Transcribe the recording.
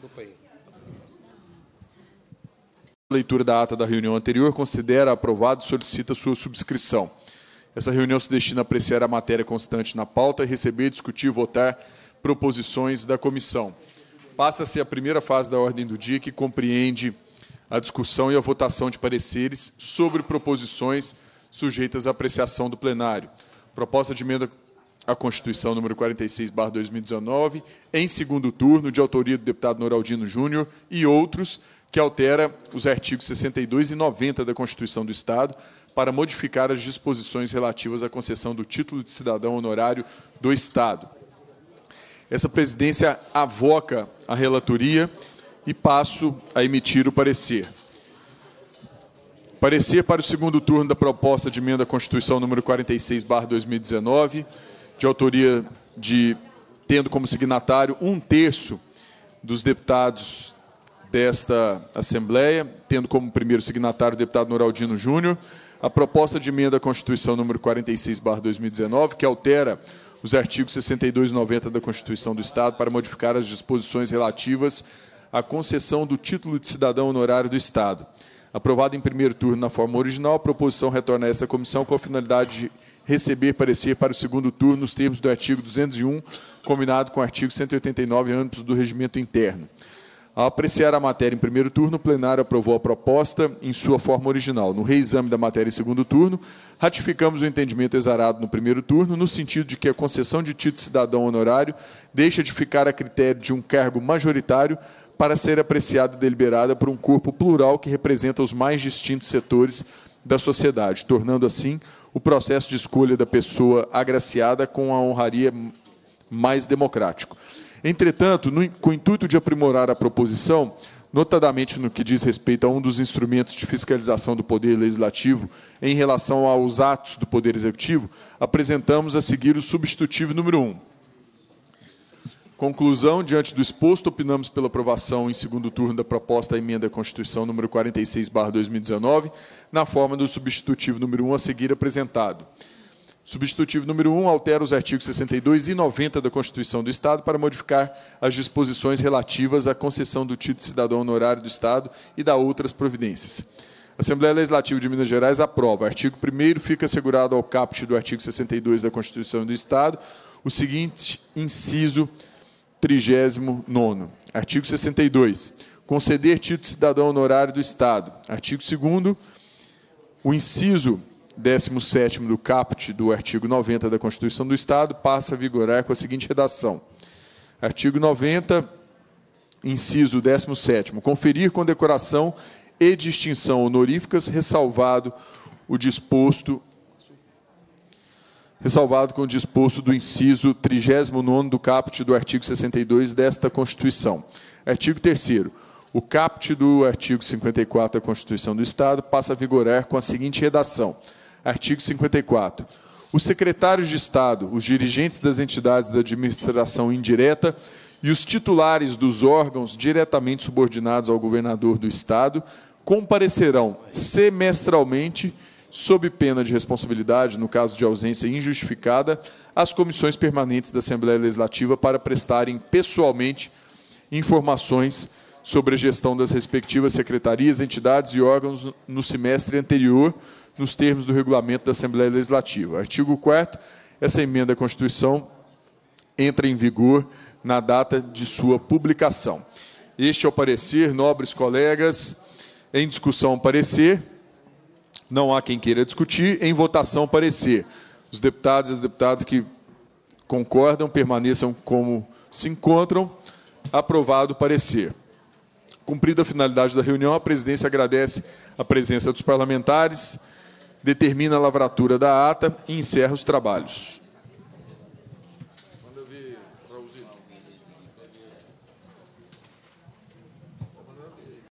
Leitura da ata da reunião anterior, considera aprovado e solicita sua subscrição. Essa reunião se destina a apreciar a matéria constante na pauta e receber, discutir e votar proposições da comissão. Passa-se a primeira fase da ordem do dia, que compreende a discussão e a votação de pareceres sobre proposições sujeitas à apreciação do plenário. Proposta de emenda à Constituição número 46/2019, em segundo turno, de autoria do deputado Noraldino Júnior e outros, que altera os artigos 62 e 90 da Constituição do Estado para modificar as disposições relativas à concessão do título de cidadão honorário do Estado. Essa presidência avoca a relatoria e passo a emitir o parecer. Parecer para o segundo turno da proposta de emenda à Constituição número 46/2019, de autoria tendo como signatário 1/3 dos deputados desta Assembleia, tendo como primeiro signatário o deputado Noraldino Júnior, a proposta de emenda à Constituição número 46/2019, que altera os artigos 62 e 90 da Constituição do Estado para modificar as disposições relativas à concessão do título de cidadão honorário do Estado. Aprovada em primeiro turno na forma original, a proposição retorna a esta comissão com a finalidade de receber parecer para o segundo turno nos termos do artigo 201, combinado com o artigo 189, âmbitos do regimento interno. Ao apreciar a matéria em primeiro turno, o plenário aprovou a proposta em sua forma original. No reexame da matéria em segundo turno, ratificamos o entendimento exarado no primeiro turno, no sentido de que a concessão de título de cidadão honorário deixa de ficar a critério de um cargo majoritário para ser apreciada e deliberada por um corpo plural que representa os mais distintos setores da sociedade, tornando assim o processo de escolha da pessoa agraciada com a honraria mais democrático. Entretanto, com o intuito de aprimorar a proposição, notadamente no que diz respeito a um dos instrumentos de fiscalização do Poder Legislativo em relação aos atos do Poder Executivo, apresentamos a seguir o substitutivo número 1. Conclusão, diante do exposto, opinamos pela aprovação em segundo turno da proposta à emenda à Constituição número 46/2019, na forma do substitutivo número 1 a seguir apresentado. Substitutivo número 1 altera os artigos 62 e 90 da Constituição do Estado para modificar as disposições relativas à concessão do título de cidadão honorário do Estado e da outras providências. A Assembleia Legislativa de Minas Gerais aprova. Artigo 1º, fica assegurado ao caput do artigo 62 da Constituição do Estado o seguinte inciso 39º. Artigo 62. Conceder título de cidadão honorário do Estado. Artigo 2º. O inciso 17º do caput do artigo 90 da Constituição do Estado passa a vigorar com a seguinte redação. Artigo 90, inciso 17º. Conferir condecoração e distinção honoríficas, ressalvado com o disposto do inciso 39º do caput do artigo 62 desta Constituição. Artigo 3º. O caput do artigo 54 da Constituição do Estado passa a vigorar com a seguinte redação. Artigo 54. Os secretários de Estado, os dirigentes das entidades da administração indireta e os titulares dos órgãos diretamente subordinados ao governador do Estado comparecerão semestralmente, sob pena de responsabilidade, no caso de ausência injustificada, às comissões permanentes da Assembleia Legislativa para prestarem pessoalmente informações sobre a gestão das respectivas secretarias, entidades e órgãos no semestre anterior, nos termos do regulamento da Assembleia Legislativa. Artigo 4º, essa emenda à Constituição entra em vigor na data de sua publicação. Este é o parecer, nobres colegas. Em discussão, parecer. Não há quem queira discutir. Em votação, parecer. Os deputados e as deputadas que concordam permaneçam como se encontram. Aprovado o parecer. Cumprida a finalidade da reunião, a presidência agradece a presença dos parlamentares, determina a lavratura da ata e encerra os trabalhos.